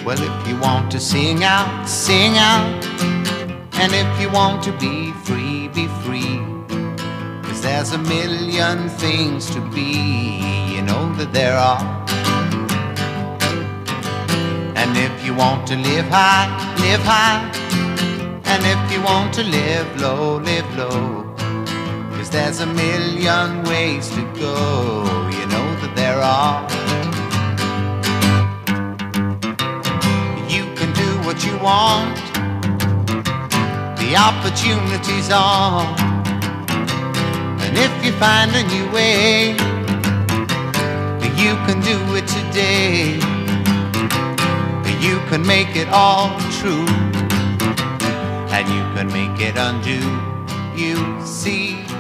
Well, if you want to sing out, sing out. And if you want to be free, be free. 'Cause there's a million things to be, you know that there are. And if you want to live high, live high. And if you want to live low, live low. 'Cause there's a million ways to go, you know that there are. You can do what you want, the opportunity's on. And if you find a new way, you can do it today. You can make it all true, and you can make it undo. You see,